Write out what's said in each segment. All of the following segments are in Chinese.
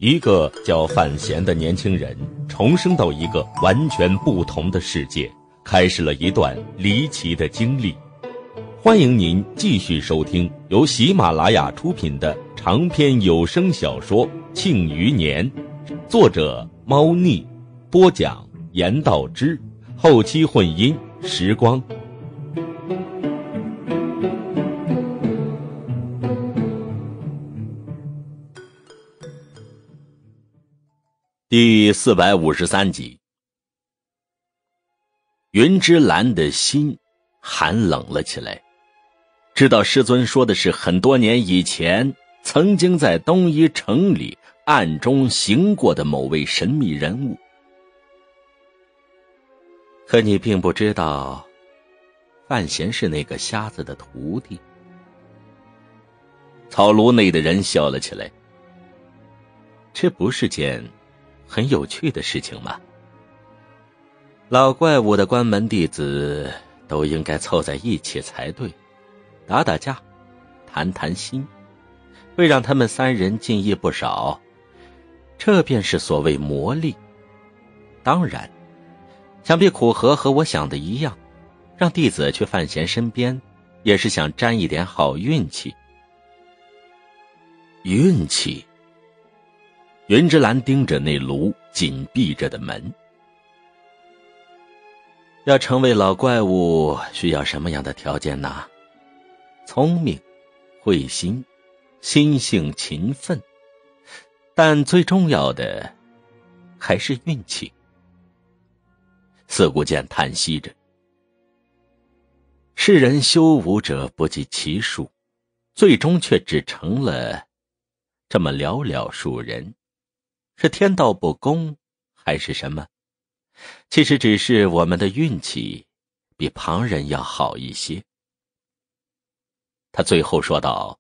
一个叫范闲的年轻人重生到一个完全不同的世界，开始了一段离奇的经历。欢迎您继续收听由喜马拉雅出品的长篇有声小说《庆余年》，作者猫腻，播讲严道之，后期混音时光。第453集。云之兰的心寒冷了起来，知道师尊说的是很多年以前曾经在东夷城里暗中行过的某位神秘人物。可你并不知道，范闲是那个瞎子的徒弟。草庐内的人笑了起来。这不是件很有趣的事情吗？老怪物的关门弟子都应该凑在一起才对，打打架，谈谈心，会让他们三人进益不少，这便是所谓魔力。当然，想必苦荷和我想的一样，让弟子去范闲身边，也是想沾一点好运气。运气？云之兰盯着那炉紧闭着的门。要成为老怪物需要什么样的条件呢？聪明、慧心、心性勤奋，但最重要的还是运气。四顾剑叹息着，世人修武者不计其数，最终却只成了这么寥寥数人。是天道不公，还是什么？其实只是我们的运气比旁人要好一些。他最后说道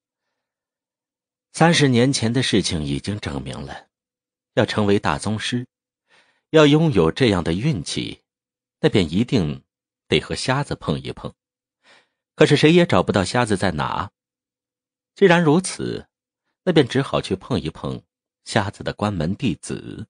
：30年前的事情已经证明了，要成为大宗师，要拥有这样的运气，那便一定得和瞎子碰一碰。可是谁也找不到瞎子在哪。既然如此，那便只好去碰一碰瞎子的关门弟子。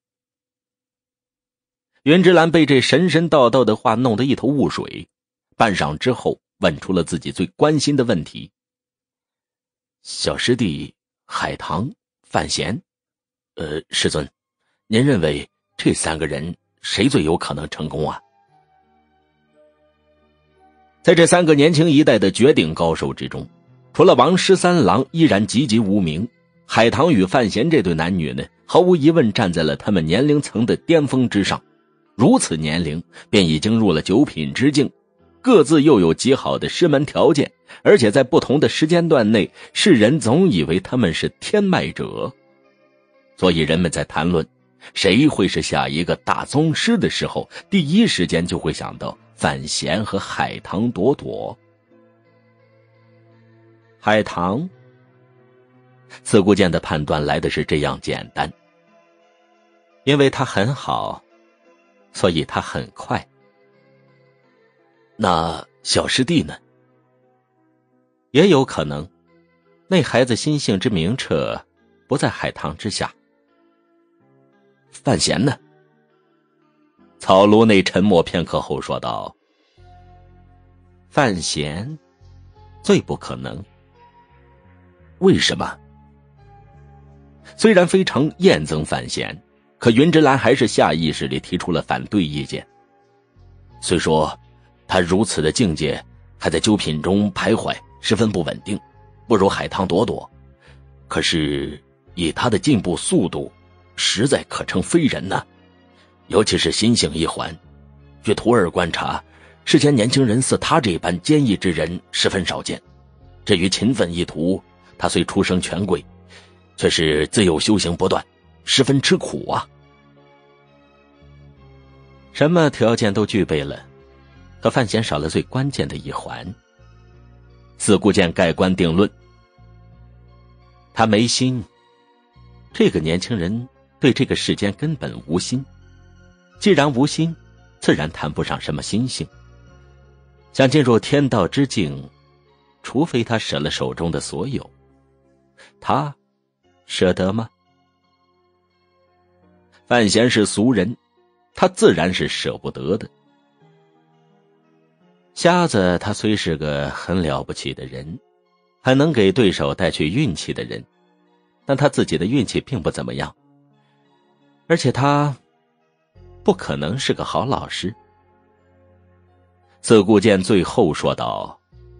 云之兰被这神神道道的话弄得一头雾水，半晌之后问出了自己最关心的问题：小师弟海棠、范闲，师尊，您认为这三个人谁最有可能成功啊？在这三个年轻一代的绝顶高手之中，除了王师三郎依然籍籍无名，海棠与范闲这对男女呢，毫无疑问站在了他们年龄层的巅峰之上。如此年龄便已经入了九品之境，各自又有极好的师门条件，而且在不同的时间段内，世人总以为他们是天脉者。所以人们在谈论谁会是下一个大宗师的时候，第一时间就会想到范闲和海棠朵朵。海棠？四顾剑的判断来的是这样简单，因为他很好，所以他很快。那小师弟呢？也有可能，那孩子心性之明澈，不在海棠之下。范闲呢？草庐内沉默片刻后说道：范闲最不可能。为什么？虽然非常厌憎范闲，可云之兰还是下意识里提出了反对意见。虽说他如此的境界还在九品中徘徊，十分不稳定，不如海棠朵朵，可是以他的进步速度，实在可称非人呐。尤其是心性一环，据徒儿观察，世间年轻人似他这般坚毅之人十分少见。至于勤奋一途，他虽出生权贵，却是自幼修行不断，十分吃苦啊。什么条件都具备了，可范闲少了最关键的一环。四顾剑盖棺定论，他没心。这个年轻人对这个世间根本无心，既然无心，自然谈不上什么心性。想进入天道之境，除非他舍了手中的所有。他舍得吗？ 范闲是俗人，他自然是舍不得的。瞎子他虽是个很了不起的人，还能给对手带去运气的人，但他自己的运气并不怎么样，而且他不可能是个好老师。四顾剑最后说道：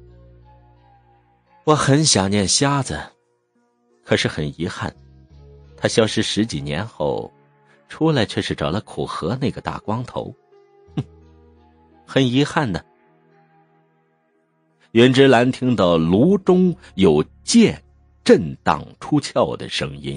我很想念瞎子，可是很遗憾，他消失10几年后出来却是找了苦荷那个大光头，很遗憾呢。云之兰听到炉中有剑震荡出鞘的声音。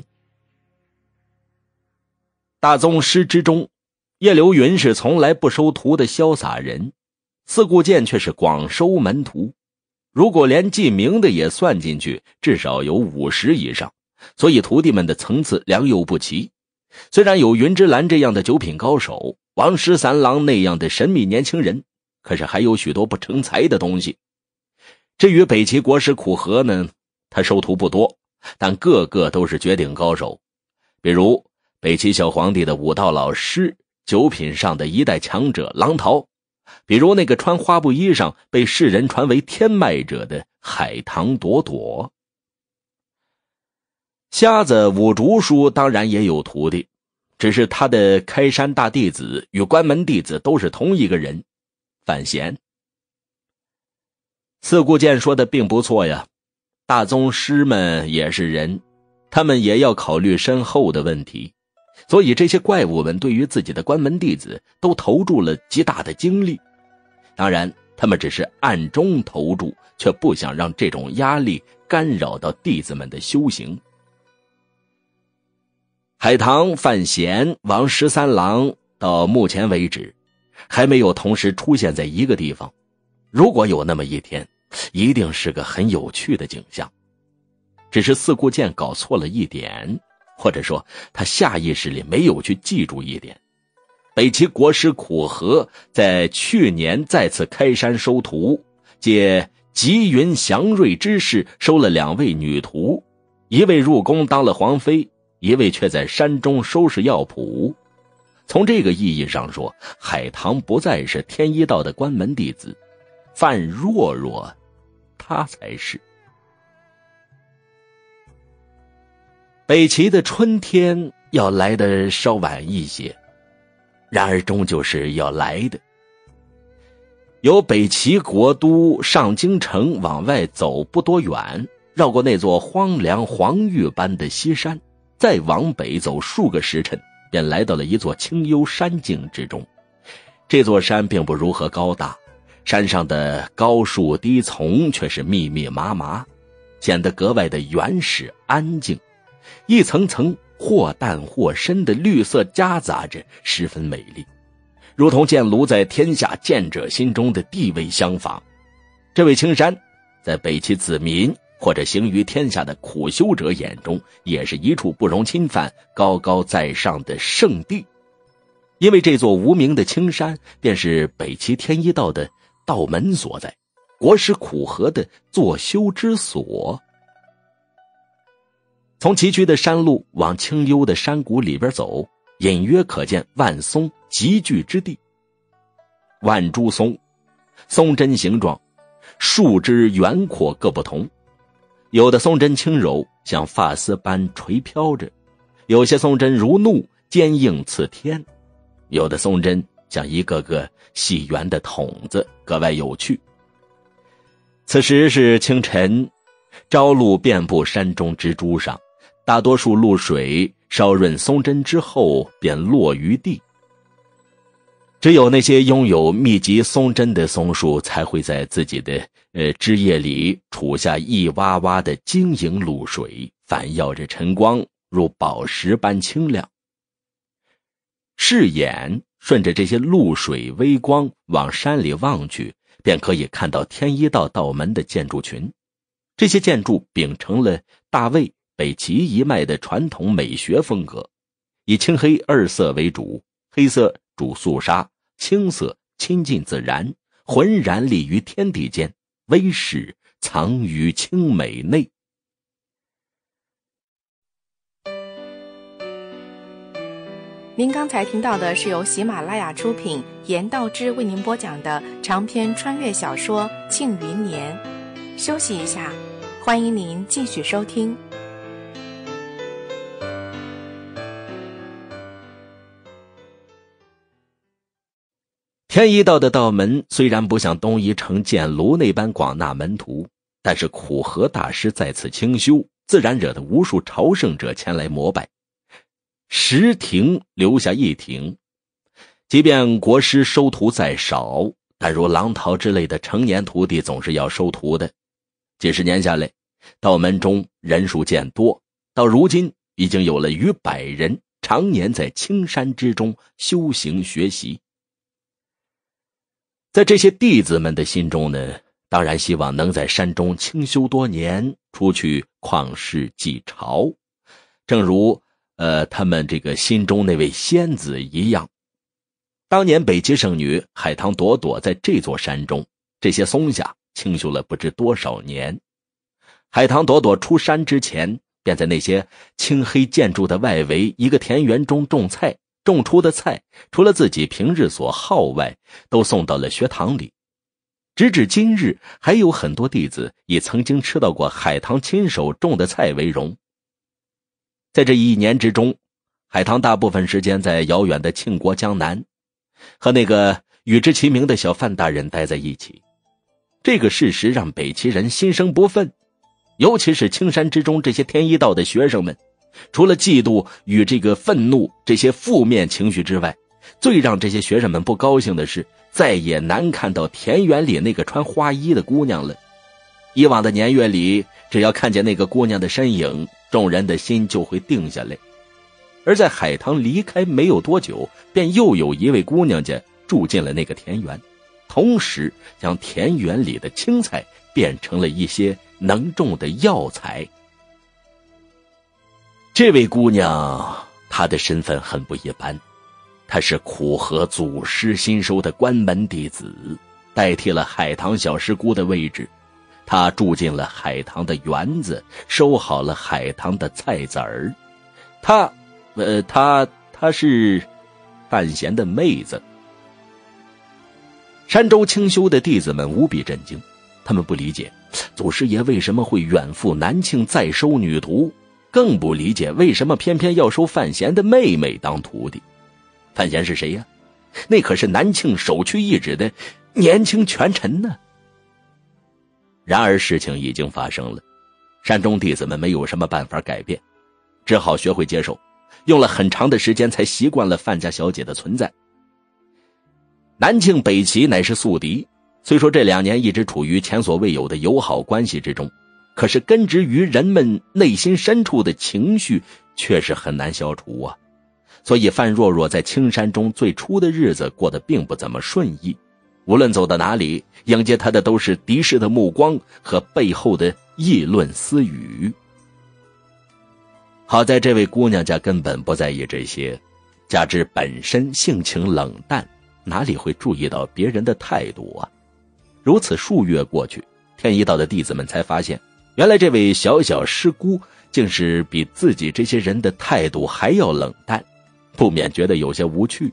大宗师之中，叶流云是从来不收徒的潇洒人，四顾剑却是广收门徒，如果连记名的也算进去，至少有50以上，所以徒弟们的层次良莠不齐。虽然有云之兰这样的九品高手，王十三郎那样的神秘年轻人，可是还有许多不成才的东西。至于北齐国师苦荷呢，他收徒不多，但个个都是绝顶高手，比如北齐小皇帝的武道老师，九品上的一代强者郎桃，比如那个穿花布衣裳被世人传为天脉者的海棠朵朵。瞎子武竹书当然也有徒弟，只是他的开山大弟子与关门弟子都是同一个人，范闲。四顾剑说的并不错呀，大宗师们也是人，他们也要考虑身后的问题，所以这些怪物们对于自己的关门弟子都投注了极大的精力。当然他们只是暗中投注，却不想让这种压力干扰到弟子们的修行。海棠、范闲、王十三郎到目前为止还没有同时出现在一个地方，如果有那么一天，一定是个很有趣的景象。只是四顾剑搞错了一点，或者说他下意识里没有去记住一点。北齐国师苦荷在去年再次开山收徒，借吉云祥瑞之势收了2位女徒，一位入宫当了皇妃，一位却在山中收拾药谱。从这个意义上说，海棠不再是天一道的关门弟子，范若若他才是。北齐的春天要来得稍晚一些，然而终究是要来的。由北齐国都上京城往外走不多远，绕过那座荒凉黄玉般的西山，再往北走数个时辰，便来到了一座清幽山境之中。这座山并不如何高大，山上的高树低丛却是密密麻麻，显得格外的原始安静，一层层或淡或深的绿色夹杂着，十分美丽，如同剑炉在天下剑者心中的地位相仿。这位青山在北齐子民或者行于天下的苦修者眼中，也是一处不容侵犯、高高在上的圣地。因为这座无名的青山便是北齐天一道的道门所在，国师苦荷的坐修之所。从崎岖的山路往清幽的山谷里边走，隐约可见万松集聚之地。万株松，松针形状，树枝圆阔各不同，有的松针轻柔，像发丝般垂飘着；有些松针如怒，坚硬刺天；有的松针像一个个细圆的筒子，格外有趣。此时是清晨，朝露遍布山中之株上，大多数露水烧润松针之后便落于地。只有那些拥有密集松针的松树才会在自己的枝叶里储下一洼洼的晶莹露水，反耀着晨光，如宝石般清亮。视眼顺着这些露水微光往山里望去，便可以看到天一道道门的建筑群。这些建筑秉承了大魏北齐一脉的传统美学风格，以青黑二色为主，黑色主肃杀，青色亲近自然，浑然立于天地间，威势藏于清美内。 您刚才听到的是由喜马拉雅出品，严道之为您播讲的长篇穿越小说《庆余年》。休息一下，欢迎您继续收听。 天一道的道门虽然不像东夷城建炉那般广纳门徒，但是苦荷大师在此清修，自然惹得无数朝圣者前来膜拜。10亭留下1亭，即便国师收徒再少，但如郎陶之类的成年徒弟总是要收徒的。几十年下来，道门中人数渐多，到如今已经有了逾100人常年在青山之中修行学习。在这些弟子们的心中呢，当然希望能在山中清修多年，出去旷世继朝，正如他们这个心中那位仙子一样。当年北齐圣女海棠朵朵在这座山中这些松下清修了不知多少年。海棠朵朵出山之前，便在那些青黑建筑的外围一个田园中种菜，种出的菜除了自己平日所好外，都送到了学堂里。直至今日，还有很多弟子以曾经吃到过海棠亲手种的菜为荣。在这1年之中，海棠大部分时间在遥远的庆国江南，和那个与之齐名的小范大人待在一起。这个事实让北齐人心生不忿，尤其是青山之中这些天一道的学生们，除了嫉妒与这个愤怒这些负面情绪之外，最让这些学生们不高兴的是，再也难看到田园里那个穿花衣的姑娘了。以往的年月里，只要看见那个姑娘的身影，众人的心就会定下来。而在海棠离开没有多久，便又有一位姑娘家住进了那个田园，同时将田园里的青菜变成了一些能种的药材。这位姑娘，她的身份很不一般，她是苦荷祖师新收的关门弟子，代替了海棠小师姑的位置。她住进了海棠的园子，收好了海棠的菜籽儿。她是范闲的妹子。山州清修的弟子们无比震惊，他们不理解祖师爷为什么会远赴南庆再收女徒，更不理解为什么偏偏要收范闲的妹妹当徒弟。范闲是谁呀？那可是南庆首屈一指的年轻权臣呢。然而事情已经发生了，山中弟子们没有什么办法改变，只好学会接受，用了很长的时间才习惯了范家小姐的存在。南庆北齐乃是宿敌，虽说这2年一直处于前所未有的友好关系之中，可是根植于人们内心深处的情绪却是很难消除啊。所以范若若在青山中最初的日子过得并不怎么顺意，无论走到哪里，迎接她的都是敌视的目光和背后的议论私语。好在这位姑娘家根本不在意这些，加之本身性情冷淡，哪里会注意到别人的态度啊？如此数月过去，天一道的弟子们才发现，原来这位小小师姑竟是比自己这些人的态度还要冷淡，不免觉得有些无趣。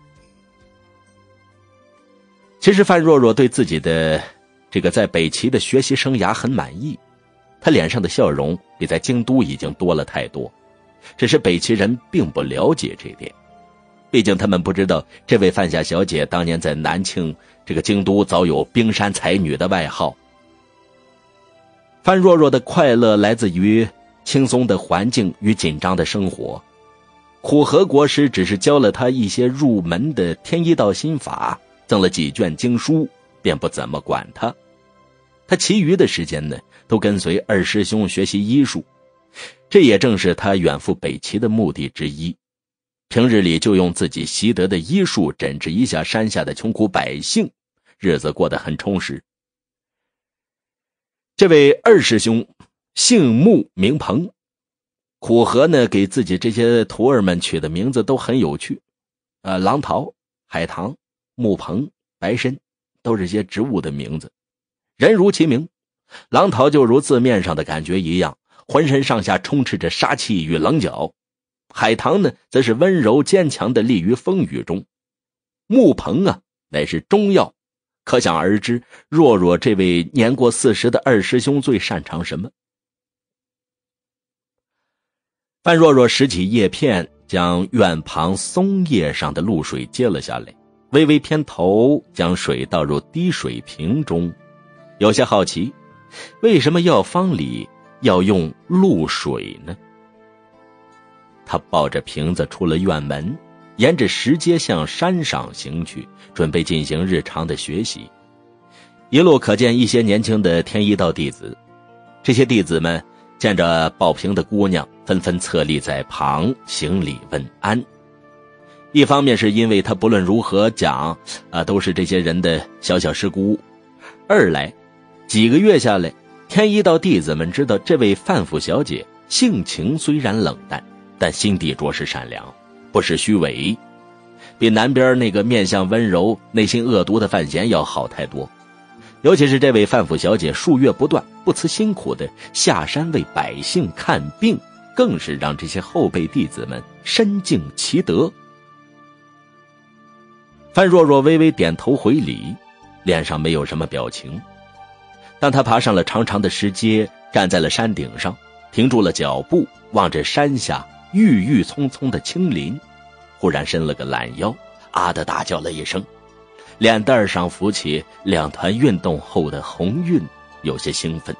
其实范若若对自己的这个在北齐的学习生涯很满意，她脸上的笑容比在京都已经多了太多，只是北齐人并不了解这点，毕竟他们不知道这位范家小姐当年在南庆这个京都早有冰山才女的外号。范若若的快乐来自于轻松的环境与紧张的生活，苦荷国师只是教了她一些入门的天一道心法，赠了几卷经书，便不怎么管她。她其余的时间呢，都跟随二师兄学习医术，这也正是他远赴北齐的目的之一。平日里就用自己习得的医术诊治一下山下的穷苦百姓，日子过得很充实。这位二师兄姓穆名鹏，苦荷呢给自己这些徒儿们取的名字都很有趣，狼桃、海棠、木鹏、白参都是些植物的名字。人如其名，狼桃就如字面上的感觉一样，浑身上下充斥着杀气与棱角。 海棠呢，则是温柔坚强的立于风雨中。穆鹏啊，乃是中药，可想而知，若若这位年过40的二师兄最擅长什么。范若若拾起叶片，将院旁松叶上的露水接了下来，微微偏头，将水倒入滴水瓶中，有些好奇，为什么药方里要用露水呢？他抱着瓶子出了院门，沿着石阶向山上行去，准备进行日常的学习。一路可见一些年轻的天一道弟子，这些弟子们见着抱瓶的姑娘，纷纷侧立在旁行礼问安。一方面是因为他不论如何讲都是这些人的小小师姑，二来几个月下来，天一道弟子们知道这位范府小姐性情虽然冷淡，但心地着实善良，不是虚伪，比南边那个面相温柔内心恶毒的范闲要好太多。尤其是这位范府小姐数月不断不辞辛苦的下山为百姓看病，更是让这些后辈弟子们深敬其德。范若若微微点头回礼，脸上没有什么表情。当他爬上了长长的石阶，站在了山顶上，停住了脚步，望着山下郁郁葱葱的青林，忽然伸了个懒腰，啊的大叫了一声，脸蛋上浮起2团运动后的红晕，有些兴奋。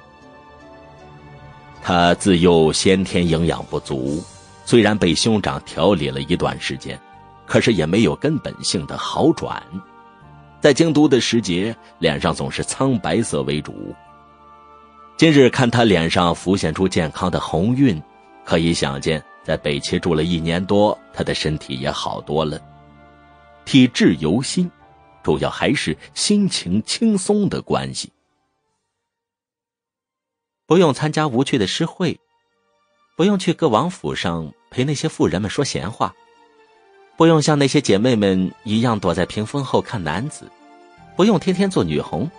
他自幼先天营养不足，虽然被兄长调理了一段时间，可是也没有根本性的好转。在京都的时节，脸上总是苍白色为主。今日看他脸上浮现出健康的红晕，可以想见在北齐住了1年多，他的身体也好多了。体质由心，主要还是心情轻松的关系。 不用参加无趣的诗会，不用去各王府上陪那些妇人们说闲话，不用像那些姐妹们一样躲在屏风后看男子，不用天天做女红。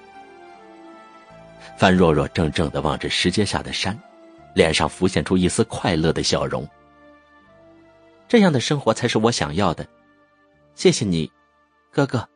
范若若怔怔地望着石阶下的山，脸上浮现出一丝快乐的笑容。 这样的生活才是我想要的，谢谢你，哥哥。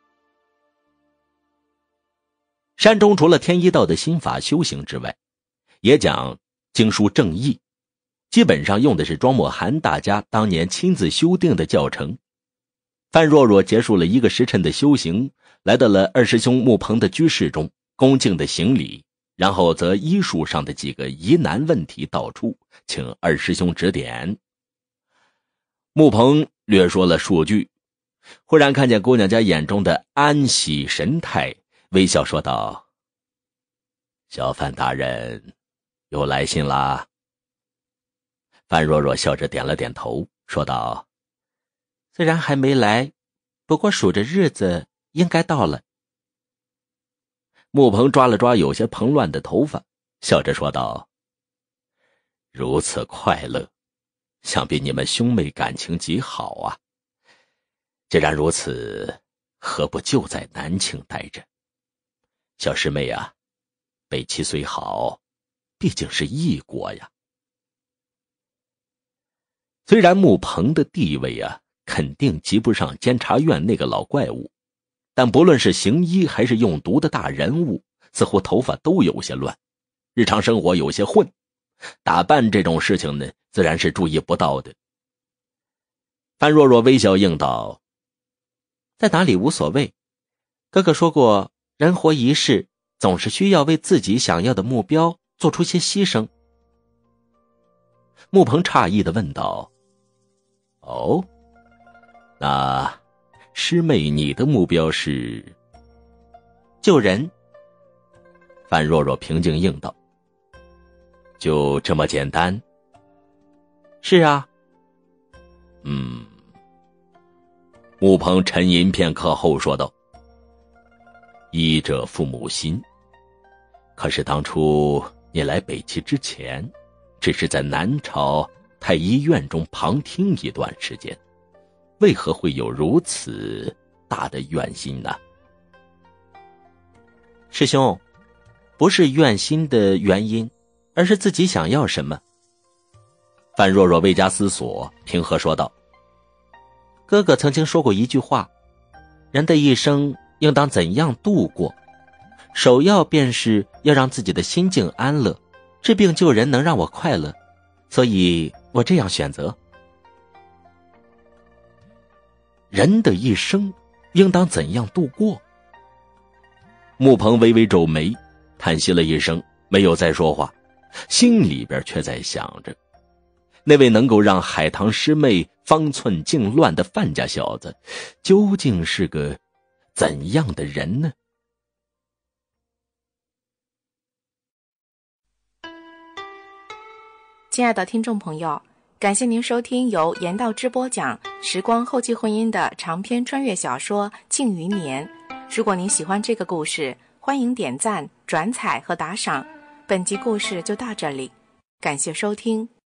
山中除了天一道的心法修行之外，也讲经书正义，基本上用的是庄墨涵大家当年亲自修订的教程。范若若结束了1个时辰的修行，来到了二师兄穆鹏的居室中，恭敬的行礼，然后则医术上的几个疑难问题道出，请二师兄指点。穆鹏略说了数句，忽然看见姑娘家眼中的安喜神态，微笑说道：“小范大人有来信啦。”范若若笑着点了点头，说道：“ 虽然还没来，不过数着日子应该到了。” 穆鹏抓了抓有些蓬乱的头发，笑着说道：“如此快乐，想必你们兄妹感情极好啊。既然如此，何不就在南庆待着？小师妹啊，北齐虽好，毕竟是异国呀。”虽然穆鹏的地位肯定及不上监察院那个老怪物，但不论是行医还是用毒的大人物，似乎头发都有些乱，日常生活有些混，打扮这种事情呢，自然是注意不到的。范若若微笑应道：“ 在哪里无所谓，哥哥说过，人活一世，总是需要为自己想要的目标做出些牺牲。” 穆鹏诧异地问道：“哦，那师妹你的目标是？”“ 救人。” 范若若平静应道：“就这么简单？”“ 是啊。”“ 穆鹏沉吟片刻后说道：“医者父母心，可是当初你来北齐之前，只是在南朝太医院中旁听一段时间，为何会有如此大的怨心呢？”“ 师兄，不是怨心的原因，而是自己想要什么。” 范若若未加思索，平和说道： 哥哥曾经说过一句话，人的一生应当怎样度过，首要便是要让自己的心境安乐，治病救人能让我快乐，所以我这样选择。 人的一生应当怎样度过？穆鹏微微皱眉，叹息了一声，没有再说话，心里边却在想着，那位能够让海棠师妹方寸竟乱的范家小子，究竟是个怎样的人呢？ 亲爱的听众朋友，感谢您收听由言道之播讲时光后期婚姻的长篇穿越小说《庆余年》。如果您喜欢这个故事，欢迎点赞、转采和打赏。本集故事就到这里，感谢收听。